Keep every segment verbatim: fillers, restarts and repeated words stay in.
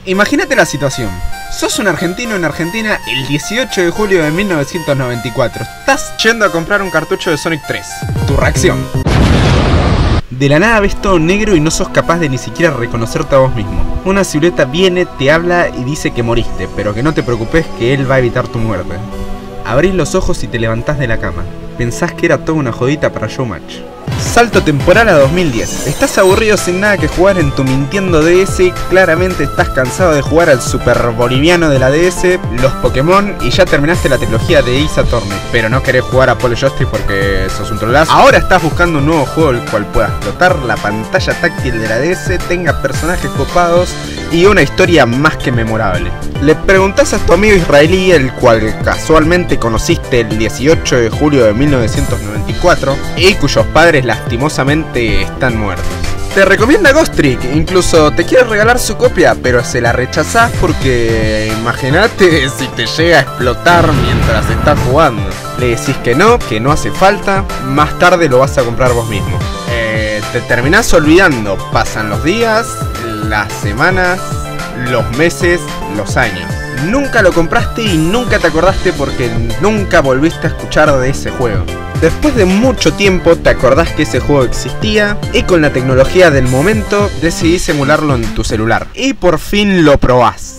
Imagínate la situación. Sos un argentino en Argentina el dieciocho de julio de mil novecientos noventa y cuatro. Estás yendo a comprar un cartucho de Sonic tres. Tu reacción. De la nada ves todo negro y no sos capaz de ni siquiera reconocerte a vos mismo. Una silueta viene, te habla y dice que moriste, pero que no te preocupes, que él va a evitar tu muerte. Abrís los ojos y te levantás de la cama. Pensás que era toda una jodita para Showmatch. Salto temporal a dos mil diez. Estás aburrido sin nada que jugar en tu Nintendo D S. Claramente estás cansado de jugar al Super Boliviano de la D S, los Pokémon y ya terminaste la trilogía de Ace Attorney. Pero no querés jugar a Polo Joystick porque sos un trolazo. Ahora estás buscando un nuevo juego el cual pueda explotar la pantalla táctil de la D S, tenga personajes copados y una historia más que memorable. Le preguntás a tu amigo israelí, el cual casualmente conociste el dieciocho de julio de mil novecientos noventa y cuatro y cuyos padres lastimosamente están muertos. Te recomienda Ghost Trick, incluso te quiere regalar su copia, pero se la rechazás porque imagínate si te llega a explotar mientras estás jugando. Le decís que no, que no hace falta, más tarde lo vas a comprar vos mismo. Eh, te terminás olvidando, pasan los días, las semanas, los meses, los años. Nunca lo compraste y nunca te acordaste porque nunca volviste a escuchar de ese juego. Después de mucho tiempo te acordás que ese juego existía y con la tecnología del momento decidís emularlo en tu celular. Y por fin lo probás.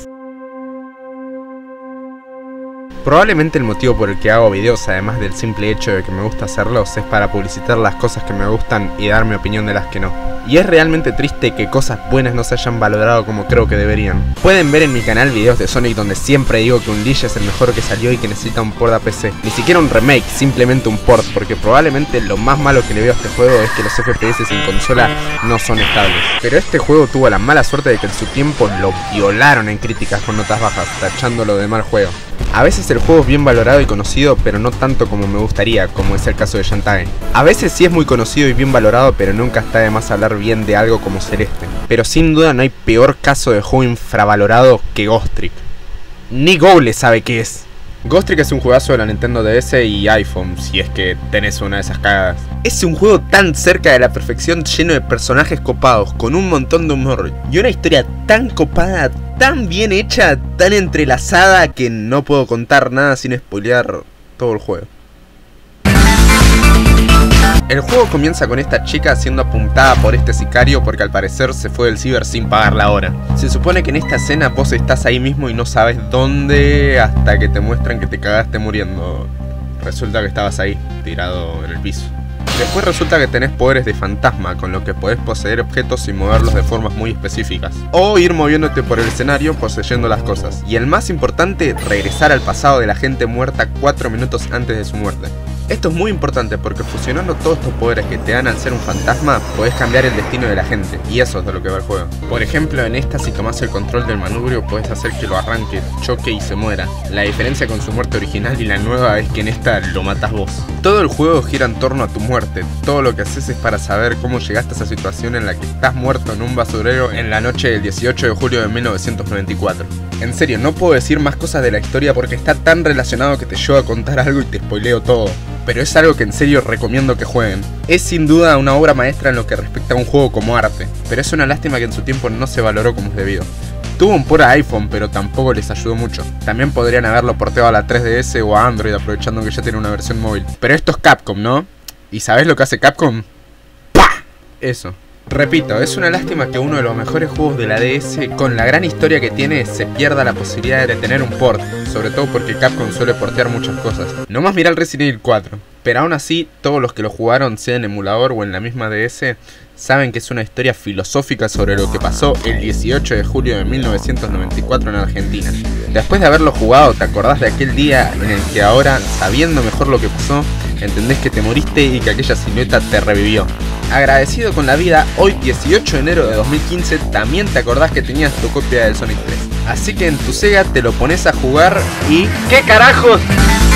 Probablemente el motivo por el que hago videos, además del simple hecho de que me gusta hacerlos, es para publicitar las cosas que me gustan y dar mi opinión de las que no. Y es realmente triste que cosas buenas no se hayan valorado como creo que deberían. Pueden ver en mi canal videos de Sonic donde siempre digo que un Unleashed es el mejor que salió y que necesita un port a P C. Ni siquiera un remake, simplemente un port, porque probablemente lo más malo que le veo a este juego es que los F P S en consola no son estables. Pero este juego tuvo la mala suerte de que en su tiempo lo violaron en críticas con notas bajas, tachándolo de mal juego. A veces el juego es bien valorado y conocido, pero no tanto como me gustaría, como es el caso de Shantae. A veces sí es muy conocido y bien valorado, pero nunca está de más hablar bien de algo como Celeste. Pero sin duda no hay peor caso de juego infravalorado que Ghost Trick. Ni Google sabe qué es. Ghost Trick es un juegazo de la Nintendo D S y iPhone, si es que tenés una de esas cagadas. Es un juego tan cerca de la perfección, lleno de personajes copados, con un montón de humor y una historia tan copada, tan bien hecha, tan entrelazada que no puedo contar nada sin spoilear todo el juego. El juego comienza con esta chica siendo apuntada por este sicario porque al parecer se fue del ciber sin pagar la hora. Se supone que en esta escena vos estás ahí mismo y no sabes dónde hasta que te muestran que te cagaste muriendo. Resulta que estabas ahí, tirado en el piso. Después resulta que tenés poderes de fantasma, con lo que podés poseer objetos y moverlos de formas muy específicas. O ir moviéndote por el escenario poseyendo las cosas. Y el más importante, regresar al pasado de la gente muerta cuatro minutos antes de su muerte. Esto es muy importante porque fusionando todos estos poderes que te dan al ser un fantasma, podés cambiar el destino de la gente, y eso es de lo que va el juego. Por ejemplo, en esta, si tomás el control del manubrio, podés hacer que lo arranque, choque y se muera. La diferencia con su muerte original y la nueva es que en esta lo matás vos. Todo el juego gira en torno a tu muerte. Todo lo que haces es para saber cómo llegaste a esa situación en la que estás muerto en un basurero en la noche del dieciocho de julio de mil novecientos noventa y cuatro. En serio, no puedo decir más cosas de la historia porque está tan relacionado que te llevo a contar algo y te spoileo todo. Pero es algo que en serio recomiendo que jueguen. Es sin duda una obra maestra en lo que respecta a un juego como arte, pero es una lástima que en su tiempo no se valoró como es debido. Tuvo un port a iPhone, pero tampoco les ayudó mucho. También podrían haberlo porteado a la tres D S o a Android, aprovechando que ya tiene una versión móvil. Pero esto es Capcom, ¿no? ¿Y sabés lo que hace Capcom? ¡Pah! Eso. Repito, es una lástima que uno de los mejores juegos de la D S, con la gran historia que tiene, se pierda la posibilidad de tener un port, sobre todo porque Capcom suele portear muchas cosas. Nomás mirá el Resident Evil cuatro, pero aún así, todos los que lo jugaron, sea en emulador o en la misma D S, saben que es una historia filosófica sobre lo que pasó el dieciocho de julio de mil novecientos noventa y cuatro en Argentina. Después de haberlo jugado, te acordás de aquel día en el que ahora, sabiendo mejor lo que pasó, entendés que te moriste y que aquella silueta te revivió. Agradecido con la vida, hoy dieciocho de enero de dos mil quince también te acordás que tenías tu copia del Sonic tres. Así que en tu Sega te lo pones a jugar y... ¿qué carajos?